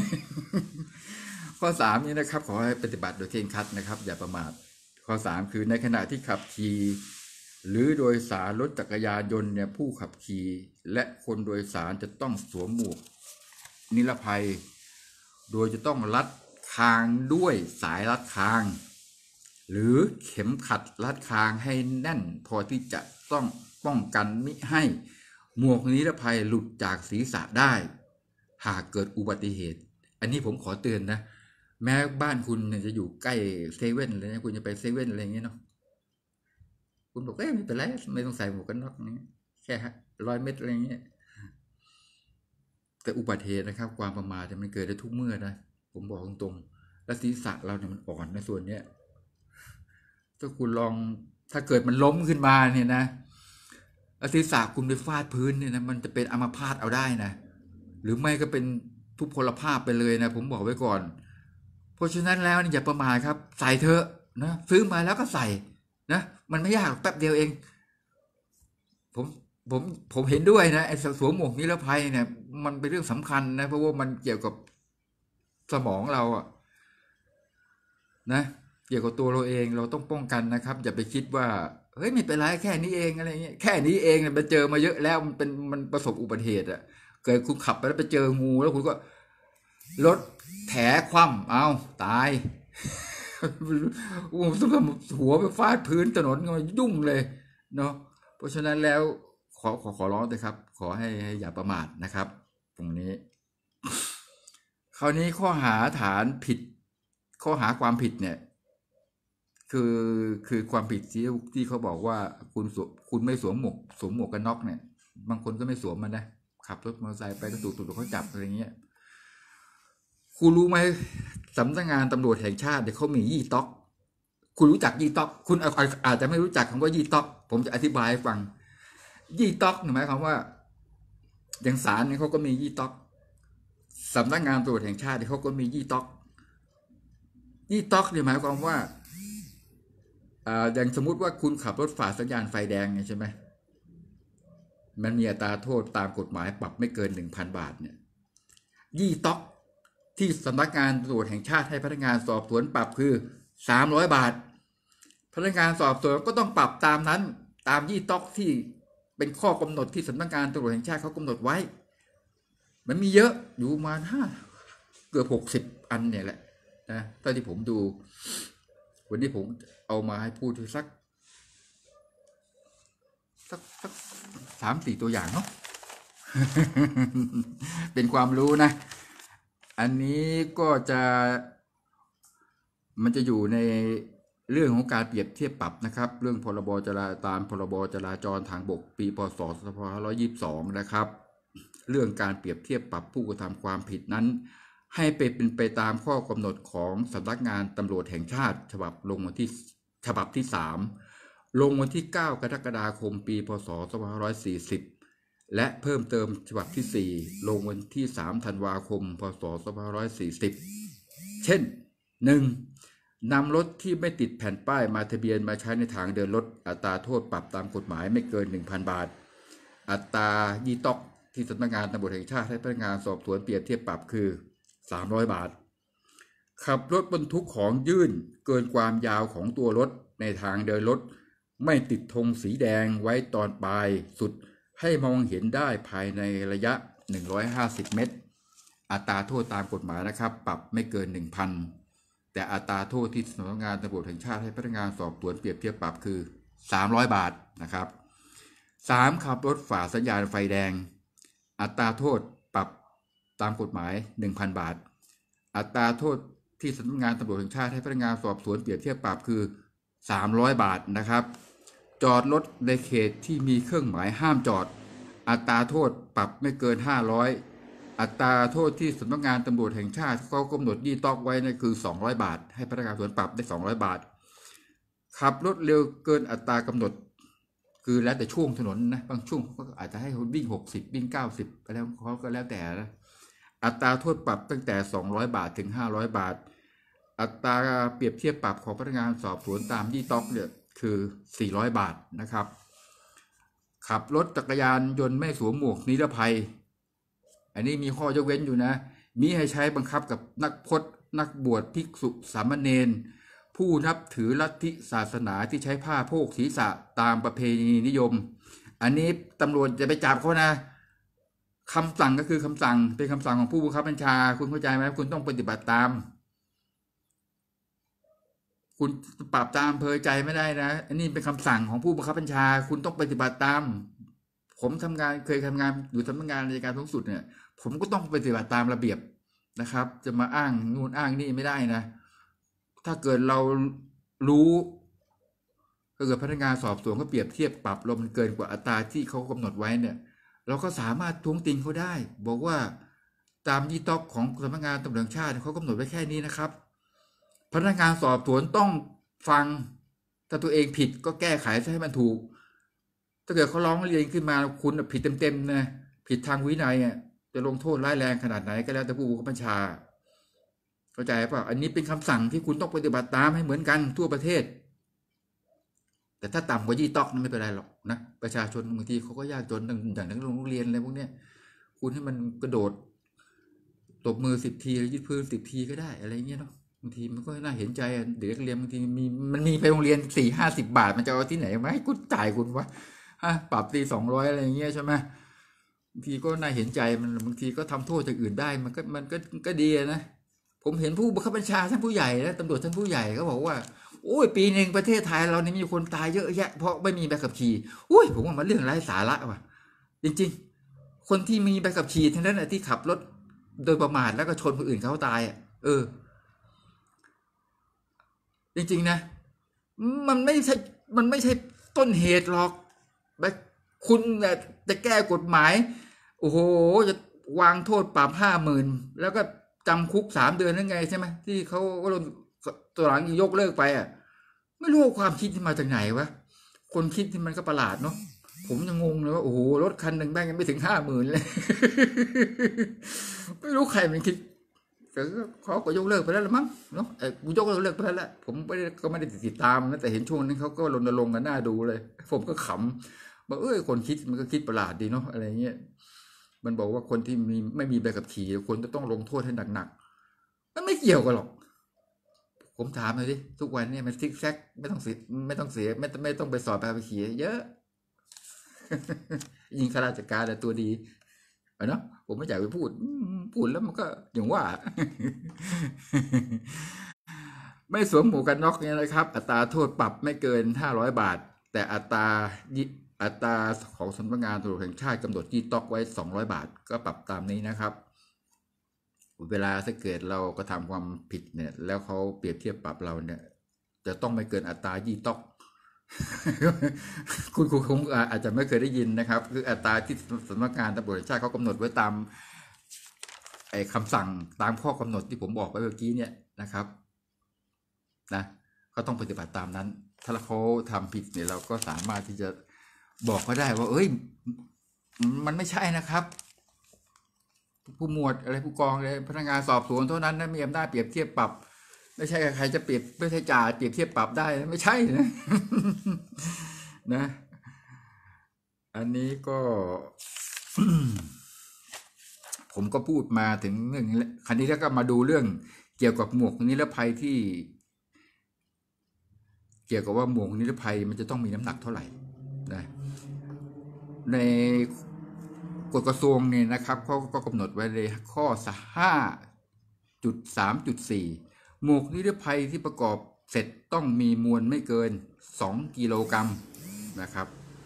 ข้อสามนี้นะครับขอให้ปฏิบัติโดยเคร่งครัดนะครับอย่าประมาทข้อสามคือในขณะที่ขับขี่หรือโดยสารรถจักรยานยนต์เนี่ยผู้ขับขี่และคนโดยสารจะต้องสวมหมวกนิรภัยโดยจะต้องรัดคางด้วยสายรัดคางหรือเข็มขัดรัดคางให้แน่นพอที่จะต้องป้องกันมิให้หมวกนิรภัยหลุดจากศีรษะได้หากเกิดอุบัติเหตุอันนี้ผมขอเตือนนะแม้บ้านคุณเนี่ยจะอยู่ใกล้เซเว่นเลยนะคุณจะไปเซเว่นอะไรอย่างเงี้ยเนาะคุณบอกเอ้ยไม่เป็นไรไม่ต้องใส่หมวกกันน็อกนี้แค่ร้อยเมตรอะไรอย่างเงี้ยแต่อุบัติเหตุนะครับความประมาทมันเกิดได้ทุกเมื่อนะผมบอกตรงๆและศีรษะเราเนี่ยมันอ่อนในส่วนเนี้ยถ้าคุณลองถ้าเกิดมันล้มขึ้นมาเนี่ยนะแล้วศีรษะคุณไปฟาดพื้นเนี่ยนะมันจะเป็นอัมพาตเอาได้นะหรือไม่ก็เป็นทุพพลภาพไปเลยนะผมบอกไว้ก่อนเพราะฉะนั้นแล้วอย่าประมาทครับใส่เถอะนะซื้อมาแล้วก็ใส่นะมันไม่ยากแป๊บเดียวเองผมผมผมเห็นด้วยนะไอ้สวมหมวกนิรภัยเนี่ยมันเป็นเรื่องสำคัญนะเพราะว่ามันเกี่ยวกับสมองเราอะนะเกี่ยวกับตัวเราเองเราต้องป้องกันนะครับอย่าไปคิดว่าเฮ้ยไม่เป็นไรแค่นี้เองอะไรเงี้ยแค่นี้เองเนี่ยมันเจอมาเยอะแล้วมันเป็นมันประสบอุบัติเหตุอะเกิดคุณขับไปแล้วไปเจองูแล้วคุณก็รถแถคว่ำเอาตายโอ้โหหัวไปฟาดพื้นถนนก็ยุ่งเลยเนาะเพราะฉะนั้นแล้วขอขอขอร้องเลยครับขอให้อย่าประมาทนะครับตรงนี้คราวนี้ข้อหาฐานผิดข้อหาความผิดเนี่ยคือคือความผิดที่ที่เขาบอกว่าคุณคุณไม่สวมหมวกสวมหมวกกันน็อกเนี่ยบางคนก็ไม่สวมมันนะขับรถมอเตอร์ไซค์ไปก็ถูกถูกเขาจับอะไรเงี้ยคุณรู้ไหมสำนักงานตำรวจแห่งชาติเนี่ยเขามียี่ต๊อกคุณรู้จักยี่ต๊อกคุณอาจจะไม่รู้จักคำว่ายี่ต๊อกผมจะอธิบายให้ฟังยี่ต๊อกหมายความว่าอย่างศาลเนี่ยเขาก็มียี่ต๊อกสำนักงานตำรวจแห่งชาติเขาก็มียี่ต๊อกยี่ต๊อกเนี่ยหมายความว่าอ่าอย่างสมมุติว่าคุณขับรถฝ่าสัญญาณไฟแดงใช่ไหมมันมีอัตราโทษตามกฎหมายปรับไม่เกิน หนึ่งพัน บาทเนี่ยยี่ต๊อกที่สำนักงานตำรวจแห่งชาติให้พนักงานสอบสวนปรับคือสามร้อยบาทพนักงานสอบสวนก็ต้องปรับตามนั้นตามยี่ต๊อกที่เป็นข้อกำหนดที่สำนักงานตำรวจแห่งชาติเขากำหนดไว้มันมีเยอะอยู่ประมาณห้าเกือบหกสิบอันเนี่ยแหละนะตอนที่ผมดูวันนี้ผมเอามาให้พูดสักสักสักสามสี่ตัวอย่างเนาะ เป็นความรู้นะอันนี้ก็จะมันจะอยู่ในเรื่องของการเปรียบเทียบปรับนะครับเรื่องพรบจราตามพรบจราจรทางบกปีพ.ศ. สองพันห้าร้อยยี่สิบสองนะครับเรื่องการเปรียบเทียบปรับผู้กระทำความผิดนั้นให้เป็นไปตามข้อกำหนดของสำนักงานตำรวจแห่งชาติฉบับลงวันที่ฉบับที่สามลงวันที่เก้ากรกฎาคมปีพ.ศ. สองพันห้าร้อยสี่สิบและเพิ่มเติมฉบับที่สี่ลงวันที่สามธันวาคมพ.ศ. สองพันห้าร้อยสี่สิบเช่น หนึ่ง. นำรถที่ไม่ติดแผ่นป้ายมาทะเบียนมาใช้ในทางเดินรถอัตราโทษปรับตามกฎหมายไม่เกิน หนึ่งพัน บาทอัตรายี่ต๊อกที่สำนักงานตำรวจแห่งชาติให้พนักงานสอบสวนเปรียบเทียบปรับคือสามร้อยบาทขับรถบรรทุกของยื่นเกินความยาวของตัวรถในทางเดินรถไม่ติดธงสีแดงไว้ตอนปลายสุดให้มองเห็นได้ภายในระยะหนึ่งร้อยห้าสิบเมตรอัตราโทษตามกฎหมายนะครับปรับไม่เกิน หนึ่งพัน แต่อัตราโทษที่สำนักงานตำรวจแห่งชาติให้พนักงานสอบสวนเปรียบเทียบปรับคือสามร้อยบาทนะครับสามขับรถฝ่าสัญญาณไฟแดงอัตราโทษปรับตามกฎหมาย หนึ่งพัน บาทอัตราโทษที่สำนักงานตำรวจแห่งชาติให้พนักงานสอบสวนเปรียบเทียบปรับคือสามร้อยบาทนะครับจอดรถในเขตที่มีเครื่องหมายห้ามจอดอัตราโทษปรับไม่เกินห้าร้อยอัตราโทษที่สำนักงานตำรวจแห่งชาติเขากำหนดยี่ต๊อกไว้นั่นคือสองร้อยบาทให้พนักงานสอบสวนปรับได้สองร้อยบาทขับรถเร็วเกินอัตรากำหนดคือแล้วแต่ช่วงถนนนะบางช่วงก็อาจจะให้คนวิ่งหกสิบวิ่งเก้าสิบไปแล้วเขาก็แล้วแต่นะอัตราโทษปรับตั้งแต่สองร้อยบาทถึงห้าร้อยบาทอัตราเปรียบเทียบปรับของพนักงานสอบสวนตามยี่ต๊อกเนี่ยคือสี่ร้อยบาทนะครับขับรถจักรยานยนต์ไม่สวมหมวกนิรภัยอันนี้มีข้อยกเว้นอยู่นะมีให้ใช้บังคับกับนักพจน์นักบวชภิกษุสามเณรผู้ผู้นับถือลัทธิศาสนาที่ใช้ผ้าโพกศีรษะตามประเพณีนิยมอันนี้ตำรวจจะไปจับเขานะคำสั่งก็คือคำสั่งเป็นคำสั่งของผู้บังคับบัญชาคุณเข้าใจไหมคุณต้องปฏิบัติตามคุณปรับตามอำเภอใจไม่ได้นะอันนี้เป็นคำสั่งของผู้บังคับบัญชาคุณต้องปฏิบัติตามผมทำงานเคยทำงานอยู่สำนักงานอัยการสูงสุดเนี่ยผมก็ต้องปฏิบัติตามระเบียบนะครับจะมาอ้างนู่นอ้างนี่ไม่ได้นะถ้าเกิดเรารู้ถ้าเกิดพนักงานสอบสวนก็เปรียบเทียบปรับเรามันเกินกว่าอัตราที่เขากำหนดไว้เนี่ยเราก็สามารถท้วงติงเขาได้บอกว่าตามยี่ต๊อกของสำนักงานตำรวจแห่งชาติเขากำหนดไว้แค่นี้นะครับพนักงานสอบสวนต้องฟังถ้าตัวเองผิดก็แก้ไขให้มันถูกถ้าเกิดเขาร้องเรียนขึ้นมาคุณผิดเต็มๆนะผิดทางวินัยอ่ะจะลงโทษร้ายแรงขนาดไหนก็แล้วแต่ผู้บังคับบัญชาเข้าใจป่ะอันนี้เป็นคำสั่งที่คุณต้องปฏิบัติตามให้เหมือนกันทั่วประเทศแต่ถ้าต่ำกว่ายี่ต๊อกนั้นไม่เป็นไรหรอกนะประชาชนบางทีเขาก็ยากจนอย่างนักโรงเรียนอะไรพวกเนี้ยคุณให้มันกระโดดตบมือสิบทียืดพื้นสิบทีก็ได้อะไรเงี้ยเนาะบางทีมันก็น่าเห็นใจเด็กเรียนบางทีมีมันมีไปโรงเรียนสี่ห้าสิบบาทมันจะเอาที่ไหนมาให้กูจ่ายคุณวะฮะปรับตีสองร้อยอะไรเงี้ยใช่ไหมบางทีก็น่าเห็นใจมันบางทีก็ทำโทษจากอื่นได้มันก็มันก็ก็ดีนะผมเห็นผู้บังคับบัญชาท่านผู้ใหญ่และตำรวจท่านผู้ใหญ่เขาบอกว่าโอ้ยปีหนึ่งประเทศไทยเรานี่มีคนตายเยอะแยะเพราะไม่มีใบขับขี่อุ้ยผมว่ามันเรื่องไร้สาระว่ะจริงๆคนที่มีใบขับขี่ทั้งนั้นที่ขับรถโดยประมาทแล้วก็ชนคนอื่นเขาตายอ่ะเออจริงๆนะมันไม่ใช่มันไม่ใช่ต้นเหตุหรอกแบบคุณจะแก้กฎหมายโอ้โหจะวางโทษปรับห้าหมื่นแล้วก็จำคุกสามเดือนนั่นไงใช่ไหมที่เขาโดนตัวหลังยกเลิกไปอ่ะไม่รู้ความคิดที่มาจากไหนวะคนคิดที่มันก็ประหลาดเนาะผมยังงงเลยว่าโอ้โหรถคันหนึ่งแม่งยังไม่ถึงห้าหมื่นเลยไม่รู้ใครมันคิดแต่เขาก็ยกเลิกไปแล้วมั้งเนาะไอ้กูยกเลิกไปแล้วแหละผมไม่ได้ก็ไม่ได้ติดตามนะแต่เห็นช่วงนั้นเขาก็รณรงค์กันหน้าดูเลยผมก็ขำบอกเอ้ยคนคิดมันก็คิดประหลาดดีเนาะอะไรเงี้ยมันบอกว่าคนที่มีไม่มีใบขับขี่คนจะต้องลงโทษให้หนักๆมันไม่เกี่ยวกันหรอกผมถามเลยดิทุกวันเนี่ยมันซิกแซกไม่ต้องเสียไม่ต้องเสียไม่ไม่ต้องไปสอบใบขับขี่เยอะยิงข้าราชการแต่ตัวดีเนาะผมไม่อยากไปพูดพูดแล้วมันก็อย่างว่าไม่สวมหมวกกันน็อกเนี่ยนะครับอัตราโทษปรับไม่เกินห้าร้อยบาทแต่อัตราอัตราของสำนักงานตำรวจแห่งชาติกำหนดยี่ต๊อกไว้สองร้อยบาทก็ปรับตามนี้นะครับเวลาถ้าเกิดเรากระทำความผิดเนี่ยแล้วเขาเปรียบเทียบปรับเราเนี่ยจะต้องไม่เกินอัตรายี่ต๊อกคุณครูคงอาจจะไม่เคยได้ยินนะครับคืออัตราที่สำนักงานตำรวจแห่งชาติเขากำหนดไว้ตามไอ้คำสั่งตามข้อกำหนดที่ผมบอกไปเมื่อกี้เนี่ยนะครับนะก็ต้องปฏิบัติตามนั้นถ้าเขาทำผิดเนี่ยเราก็สามารถที่จะบอกเขาได้ว่าเอ้ยมันไม่ใช่นะครับผู้หมวดอะไรผู้กองเลยพนักงานสอบสวนเท่านั้นนะมีอำนาจเปรียบเทียบปรับไม่ใช่ใครจะเปรียบไม่ใช่จ่าเปรียบเทียบปรับได้ไม่ใช่นะนะอันนี้ก็ผมก็พูดมาถึงเรื่องนี้คราวนี้แล้วก็มาดูเรื่องเกี่ยวกับหมวกนิรภัยที่เกี่ยวกับว่าหมวกนิรภัยมันจะต้องมีน้ำหนักเท่าไหร่นะในกฎกระทรวงเนี่ยนะครับเขาก็กำหนดไว้เลยข้อห้าจุดสามจุดสี่หมวกนิรภัยที่ประกอบเสร็จต้องมีมวลไม่เกินสองกิโลกรัมนะครับ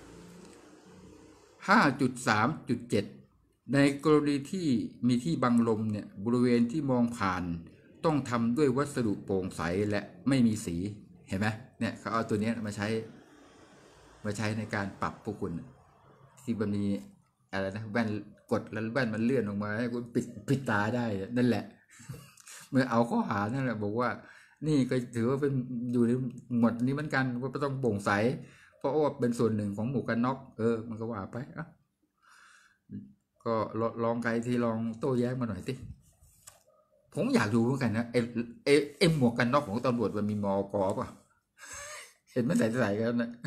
ห้าจุดสามจุดเจ็ด ในกรณีที่มีที่บังลมเนี่ยบริเวณที่มองผ่านต้องทำด้วยวัสดุโปร่งใสและไม่มีสีเห็นไหมเนี่ยเขาเอาตัวนี้มาใช้มาใช้ในการปรับพวกคุณที่มันมีอะไรนะแว่นกดแล้วแว่นมันเลื่อนออกมาให้คุณปิดปิดตาได้นั่นแหละเมื่อเอาข้อหานั่นแหละบอกว่านี่ก็ถือว่าเป็นอยู่ในหมวดนี้เหมือนกันว่าต้องโปร่งใสเพราะว่าเป็นส่วนหนึ่งของหมวกกันน็อกเออมันก็ว่าไปอ่ะก็ลองใครที่ลองโต้แย้งมาหน่อยสิผมอยากดูเหมือนกันนะไอ้ไอ้ไอ้หมวกกันน็อกของตำรวจมันมีมอกป่ะเห็นมันใส่ใส่กันนะ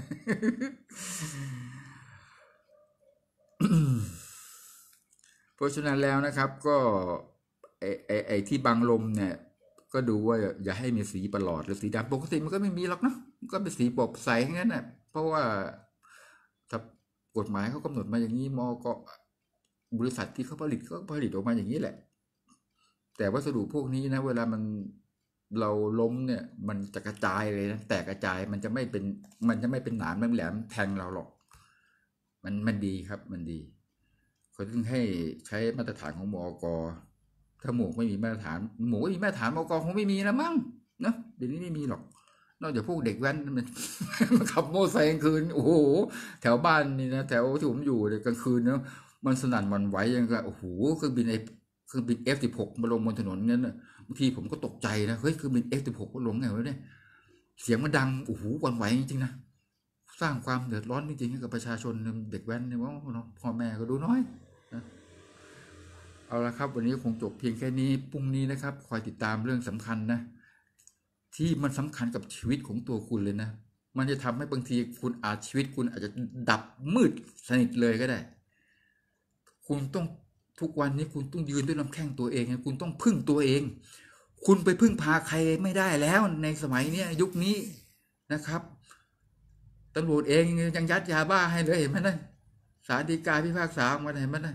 เพราะฉะนั้นแล้วนะครับก็ไอ้ไอ้ไอ้ที่บังลมเนี่ยก็ดูว่าอย่าให้มีสีประหลอดหรือสีดำปกติมันก็ไม่มีหรอกนะก็เป็นสีปกใสงั้นน่ะเพราะว่าถ้ากฎหมายเขากำหนดมาอย่างนี้มก็บริษัทที่เขาผลิตก็ผลิตออกมาอย่างนี้แหละแต่วัสดุพวกนี้นะเวลามันเราล้มเนี่ยมันจะกระจายเลยนะแตกกระจายมันจะไม่เป็นมันจะไม่เป็นหนามแหลมๆแทงเราหรอกมันมันดีครับมันดีเขาถึงให้ใช้มาตรฐานของมอกถ้าหมวกไม่มีมาตรฐานหมวกไม่มีมาตรฐานมอกคงไม่มีแล้วมั้งเนาะเดี๋ยวนี้ไม่มีหรอกนอกจากพวกเด็กแว้นมัน มันขับโม่ไซค์กลางคืนโอ้โหแถวบ้านนี่นะแถวที่ผมอยู่เนี่ยกลางคืนเนาะมันสนั่นหวั่นไหวยังไงโอ้โหเครื่องบินไอเครื่องบิน เอฟ สิบหก มาลงบนถนนนั้นน่ะบางทีผมก็ตกใจนะเฮ้ยเครื่องบิน เอฟ สิบหก มาลงไงวะเนี่ยเสียงมันดังโอ้โหหวั่นไหวจริงๆนะสร้างความเดือดร้อนจริงๆให้กับประชาชนเด็กแว้นเนี่ยว่าพ่อแม่ก็ดูน้อยนะเอาละครับวันนี้คงจบเพียงแค่นี้พรุ่งนี้นะครับคอยติดตามเรื่องสำคัญนะที่มันสำคัญกับชีวิตของตัวคุณเลยนะมันจะทำให้บางทีคุณอาจชีวิตคุณอาจจะดับมืดสนิทเลยก็ได้คุณต้องทุกวันนี้คุณต้องยืนด้วยลำแข้งตัวเองคุณต้องพึ่งตัวเองคุณไปพึ่งพาใครไม่ได้แล้วในสมัยนี้ยุคนี้นะครับตำรวจเองยังยัดยาบ้าให้เลยเห็นไหมนะศาลฎีกาพิพากษาออกมาเห็นไหมนะ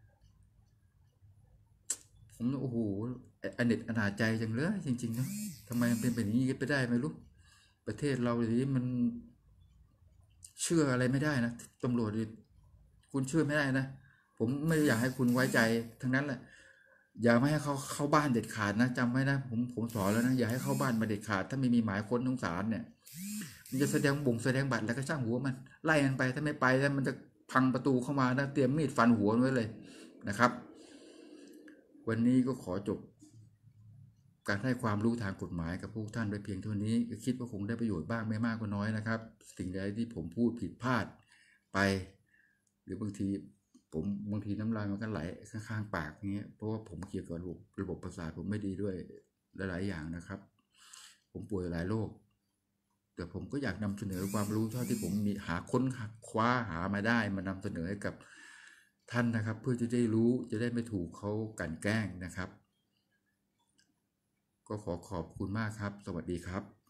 ผมโอ้โหอเนจอนาจใจจังเลยจริงๆนะทำไมมันเป็นแบบนี้ไปได้ไม่รู้ประเทศเราอย่างนี้มันเชื่ออะไรไม่ได้นะตำรวจคุณเชื่อไม่ได้นะผมไม่อยากให้คุณไว้ใจทั้งนั้นแหละอย่าไม่ให้เขาเข้าบ้านเด็ดขาดนะจำไว้นะผมผมสอนแล้วนะอย่าให้เข้าบ้านมาเด็ดขาดถ้าไม่มีหมายค้นของศาลเนี่ยมันจะแสดงบ่งแสดงบัตรแล้วก็ช่างหัวมันไล่มันไปถ้าไม่ไปแล้วมันจะพังประตูเข้ามานะเตรียมมีดฟันหัวไว้เลยนะครับวันนี้ก็ขอจบการให้ความรู้ทางกฎหมายกับพวกท่านไว้เพียงเท่านี้ก็คิดว่าคงได้ประโยชน์บ้างไม่มากก็น้อยนะครับสิ่งใดที่ผมพูดผิดพลาดไปหรือบางทีผมบางทีน้ำลายมันก็ไหลข้างๆปากอย่างเงี้ยเพราะว่าผมเกี่ยวกับระบบระบบประสาทผมไม่ดีด้วยหลายๆอย่างนะครับผมป่วยหลายโรคแต่ผมก็อยากนำเสนอความรู้เท่าที่ผมมีหาค้นคว้าหามาได้มานำเสนอให้กับท่านนะครับเพื่อจะได้รู้จะได้ไม่ถูกเขากลั่นแกล้งนะครับก็ขอขอบคุณมากครับสวัสดีครับ